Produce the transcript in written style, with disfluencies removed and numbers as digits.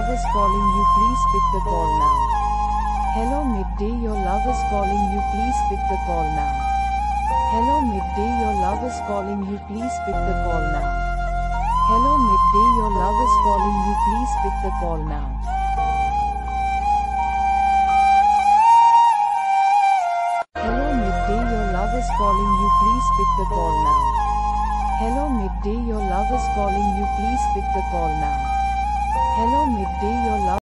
is calling you, please pick the call now. Hello midday, your love is calling you, please pick the call now. Hello midday, your love is calling you, please pick the call now. Hello midday, your love is calling you, please pick the call now. Hello midday, your love is calling you, please pick the call now. Hello midday, your love is calling you, please pick the call now. Hello midday, your love